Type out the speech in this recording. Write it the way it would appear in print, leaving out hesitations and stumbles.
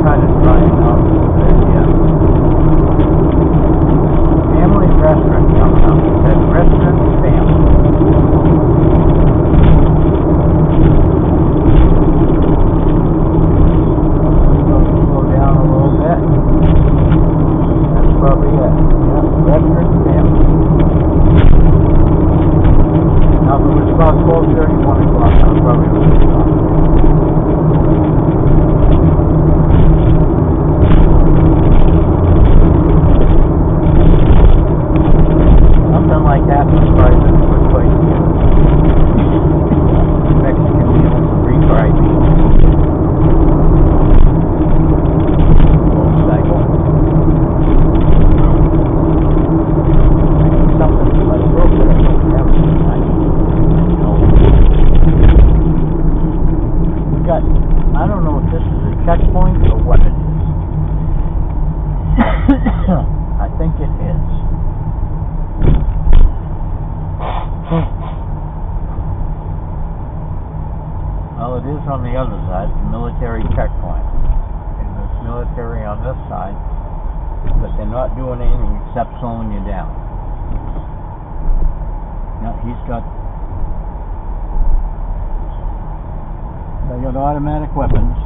kind of drying out a little bit, yeah. Family restaurant coming up. It says restaurant family. Slow down a little bit. That's probably it. Yeah, restaurant family. Now, if it was about 12:30, 1 o'clock, I probably would have stopped. Something like that was probably a good place to get Mexican meal, refried beans. Motorcycle. Something like a little bit of we got, I don't know if this is a checkpoint or what it is. I think it is. Well, it is on the other side, the military checkpoint. And there's military on this side, but they're not doing anything except slowing you down. Now, they got automatic weapons.